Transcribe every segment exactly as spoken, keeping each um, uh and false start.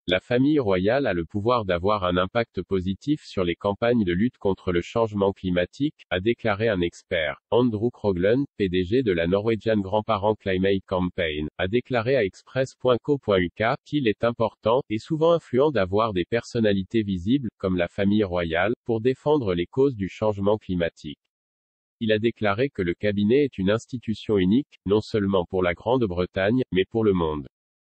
La famille royale a le pouvoir d'avoir un impact positif sur les campagnes de lutte contre le changement climatique, a déclaré un expert. Andrew Krogland, P D G de la Norwegian Grandparent Climate Campaign, a déclaré à express point co point U K qu'il est important, et souvent influent d'avoir des personnalités visibles, comme la famille royale, pour défendre les causes du changement climatique. Il a déclaré que le cabinet est une institution unique, non seulement pour la Grande-Bretagne, mais pour le monde.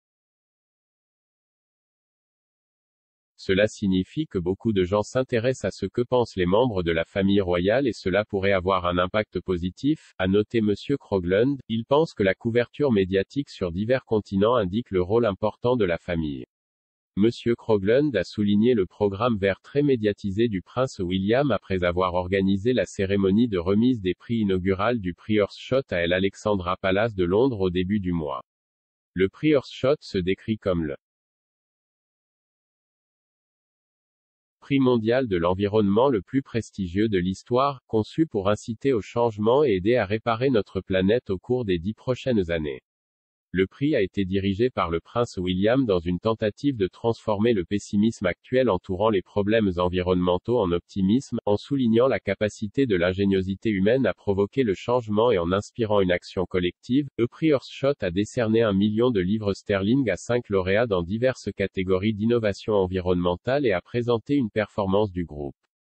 Cela signifie que beaucoup de gens s'intéressent à ce que pensent les membres de la famille royale et cela pourrait avoir un impact positif, a noté Monsieur Krogland. Il pense que la couverture médiatique sur divers continents indique le rôle important de la famille. Monsieur Krogland a souligné le programme vert très médiatisé du prince William après avoir organisé la cérémonie de remise des prix inaugurale du prix Earthshot à El Alexandra Palace de Londres au début du mois. Le prix Earthshot se décrit comme le prix mondial de l'environnement le plus prestigieux de l'histoire, conçu pour inciter au changement et aider à réparer notre planète au cours des dix prochaines années. Le prix a été dirigé par le prince William dans une tentative de transformer le pessimisme actuel entourant les problèmes environnementaux en optimisme, en soulignant la capacité de l'ingéniosité humaine à provoquer le changement et en inspirant une action collective. Le prix Earthshot a décerné un million de livres sterling à cinq lauréats dans diverses catégories d'innovation environnementale et a présenté une performance du groupe.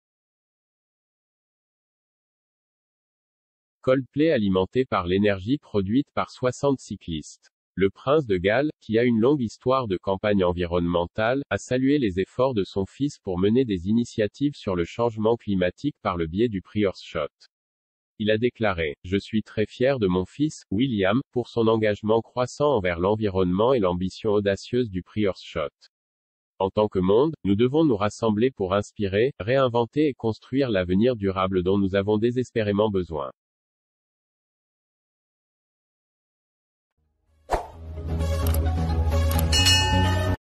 Coldplay alimenté par l'énergie produite par soixante cyclistes. Le prince de Galles, qui a une longue histoire de campagne environnementale, a salué les efforts de son fils pour mener des initiatives sur le changement climatique par le biais du prix Earthshot. Il a déclaré: « Je suis très fier de mon fils, William, pour son engagement croissant envers l'environnement et l'ambition audacieuse du prix Earthshot. En tant que monde, nous devons nous rassembler pour inspirer, réinventer et construire l'avenir durable dont nous avons désespérément besoin. »